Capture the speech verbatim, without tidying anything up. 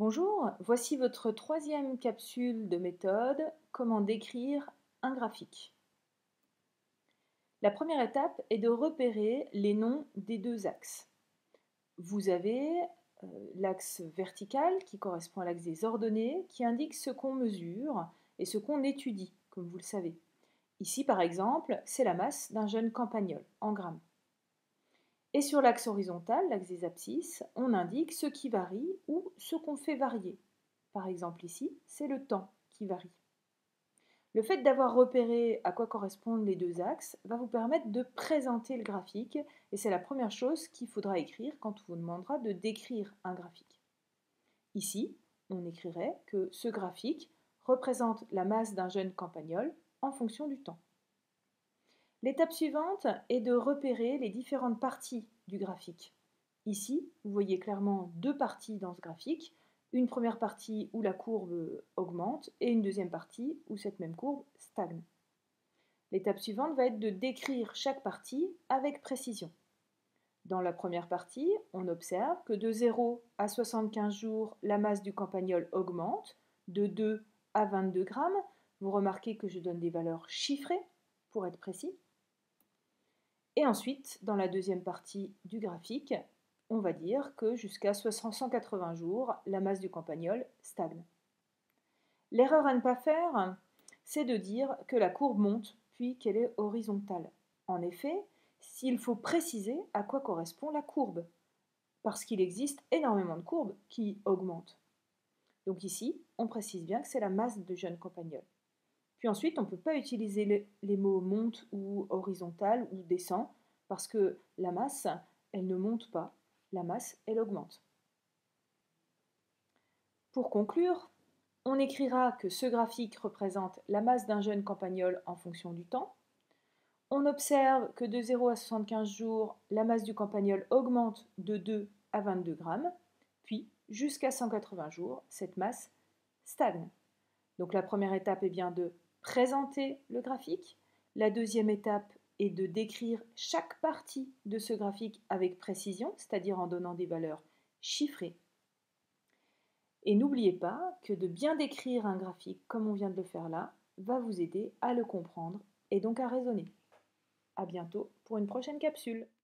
Bonjour, voici votre troisième capsule de méthode, comment décrire un graphique. La première étape est de repérer les noms des deux axes. Vous avez euh, l'axe vertical qui correspond à l'axe des ordonnées, qui indique ce qu'on mesure et ce qu'on étudie, comme vous le savez. Ici, par exemple, c'est la masse d'un jeune campagnol, en grammes. Et sur l'axe horizontal, l'axe des abscisses, on indique ce qui varie ou ce qu'on fait varier. Par exemple ici, c'est le temps qui varie. Le fait d'avoir repéré à quoi correspondent les deux axes va vous permettre de présenter le graphique et c'est la première chose qu'il faudra écrire quand on vous demandera de décrire un graphique. Ici, on écrirait que ce graphique représente la masse d'un jeune campagnol en fonction du temps. L'étape suivante est de repérer les différentes parties du graphique. Ici, vous voyez clairement deux parties dans ce graphique, une première partie où la courbe augmente et une deuxième partie où cette même courbe stagne. L'étape suivante va être de décrire chaque partie avec précision. Dans la première partie, on observe que de zéro à soixante-quinze jours, la masse du campagnol augmente, de deux à vingt-deux grammes. Vous remarquez que je donne des valeurs chiffrées pour être précis. Et ensuite, dans la deuxième partie du graphique, on va dire que jusqu'à cent quatre-vingts jours, la masse du campagnol stagne. L'erreur à ne pas faire, c'est de dire que la courbe monte puis qu'elle est horizontale. En effet, il faut préciser à quoi correspond la courbe, parce qu'il existe énormément de courbes qui augmentent. Donc ici, on précise bien que c'est la masse du jeune campagnol. Puis ensuite, on ne peut pas utiliser les, les mots monte ou horizontal ou descend, parce que la masse, elle ne monte pas, la masse, elle augmente. Pour conclure, on écrira que ce graphique représente la masse d'un jeune campagnol en fonction du temps. On observe que de zéro à soixante-quinze jours, la masse du campagnol augmente de deux à vingt-deux grammes, puis jusqu'à cent quatre-vingts jours, cette masse stagne. Donc la première étape est bien de présenter le graphique. La deuxième étape est de décrire chaque partie de ce graphique avec précision, c'est-à-dire en donnant des valeurs chiffrées. Et n'oubliez pas que de bien décrire un graphique comme on vient de le faire là, va vous aider à le comprendre et donc à raisonner. À bientôt pour une prochaine capsule.